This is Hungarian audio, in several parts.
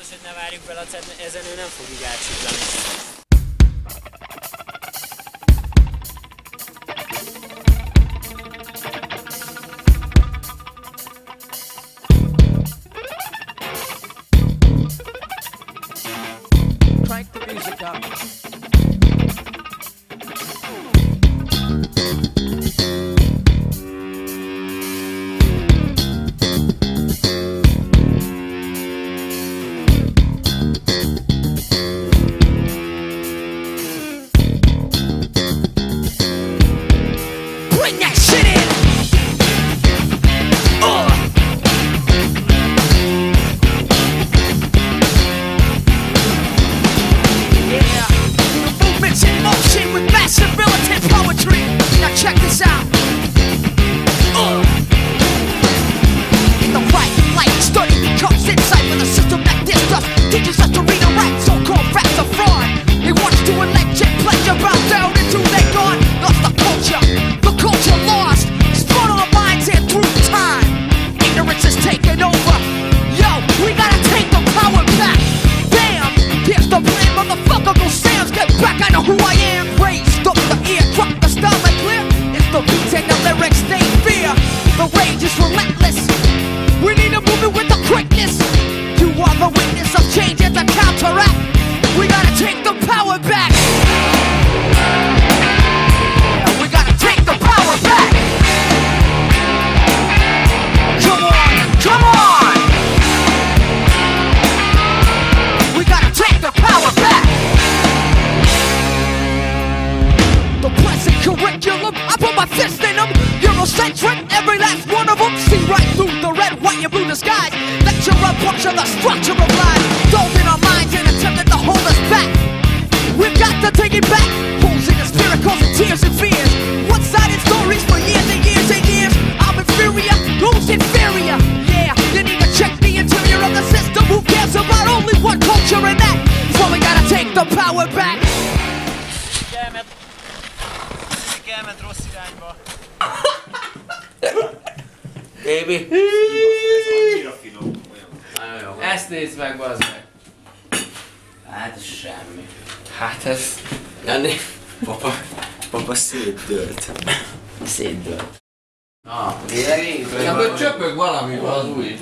biztos, hogy ne várjuk be, ezen ő nem fog így átsiklani. Crank the music up. Bring that shit in! Yeah, the movement's in motion with massive militant poetry. Now check this out. The right light study becomes insight with a system that dissed us, teaches us to read and write. So-called facts are fraud. They want us to elect and pleasure bow down until they gone. Lost the culture lost. Spun on our minds and through time. Ignorance is taking over. Yo, we gotta take the power back. Bam! Here's the plan, motherfucker, go Sam's, get back, I know who I am. Raised up the ear, drop the style like clear. It's the beat and the lyrics, they fear. The rage is relentless. We need to move it with the quickness. You are the witness of change and the counteract. We gotta take the power back. We gotta take the power back. Come on, come on. We gotta take the power back. The present curriculum, I put my fist in them. Eurocentric, every last one of them. See right through the red, white, and blue disguise. Lecture a bunch of the structure of life. Dove in our minds and attempted to hold us back. We've got to take it back. Holes in the spirit causing tears and fears. One-sided stories for years and years and years. I'm inferior, who's inferior? Yeah, you need to check the interior of the system. Who cares about only one culture and that? So we gotta take the power back. Elment rossz irányba. Baby. Ezt nézd meg, bazd meg. Hát ez semmi. Hát ez... Ennél... Papa szétdőlt. Szétdőlt. Tényleg? Csak hogy csöpög valami az új.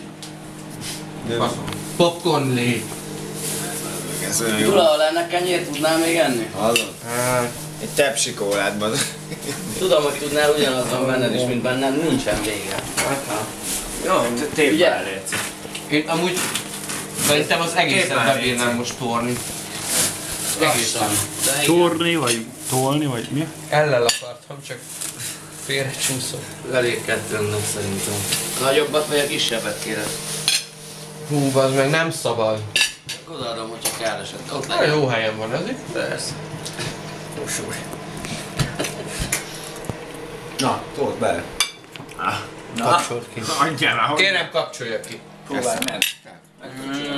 Popcorn lé. Ez olyan jó. Tula, ha lenne kenyér, tudnál még enni? Hallod? Egy tepsikóládban. Tudom, hogy tudnál, ugyanaz van benned is, mint bennem, nincsen vége. Jó, Tépd Ugye? el, légy. én amúgy szerintem az egészet bebírnám most torni. Lassan. De igen. Torni, vagy tolni, vagy mi? Ellen akartam, csak félre csúszott. Elég kettőnnek szerintem. Nagyobbat vagy a kisebbet kérek? Hú, bazd meg, nem szabad. Odaadom, hogyha kell esetleg. Ott Nagyon jó helyen van ez itt. Persze. Na, told be. Kapcsolt ki. Adjál már, hogy Kérem, kapcsolja ki. próbálj meg.